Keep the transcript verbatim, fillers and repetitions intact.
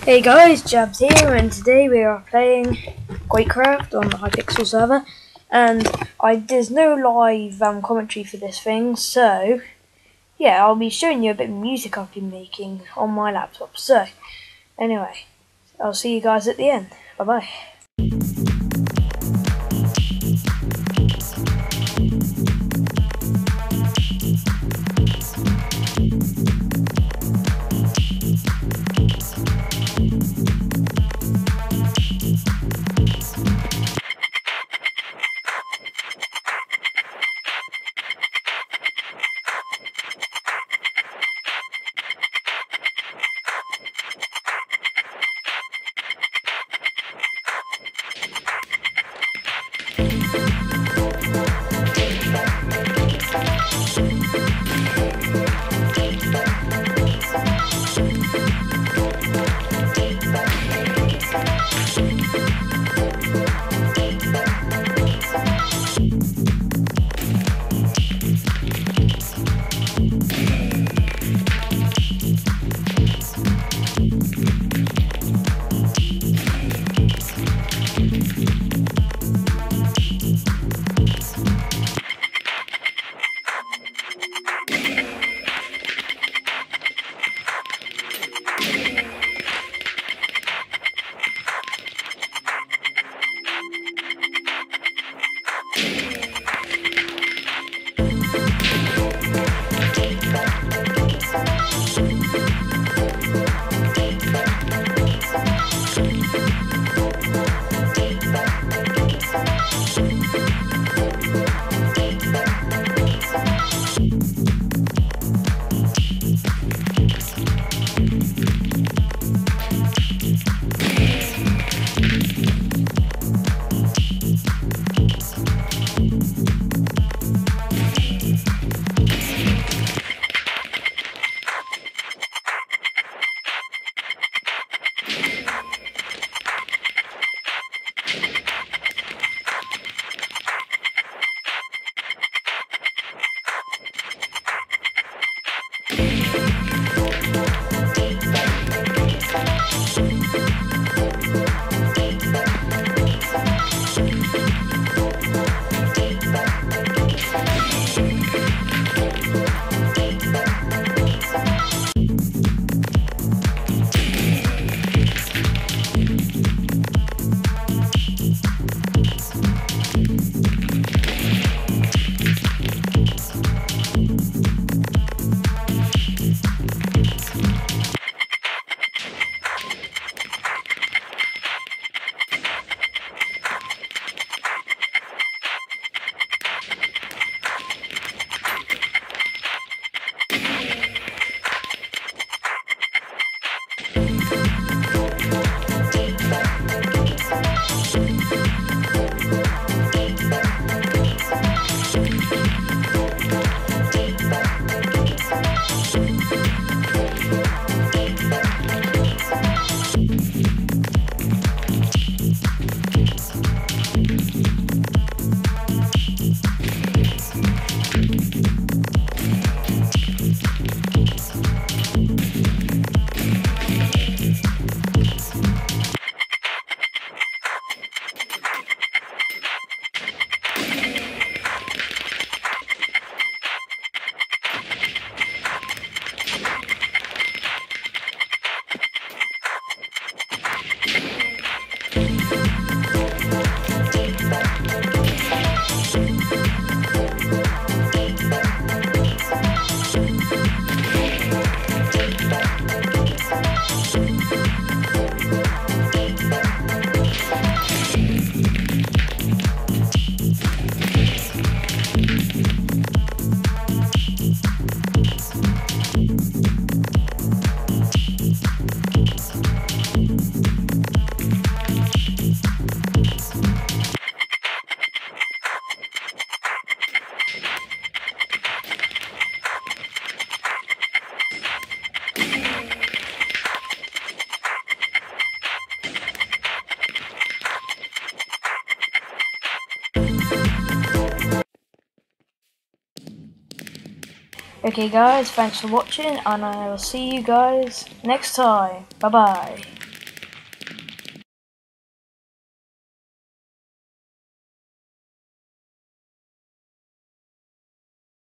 Hey guys, Jabs here, and today we are playing Quakecraft on the Hypixel server. And I there's no live um, commentary for this thing, so yeah, I'll be showing you a bit of music I've been making on my laptop. So anyway, I'll see you guys at the end. Bye bye. Okay guys, thanks for watching, and I will see you guys next time. Bye bye.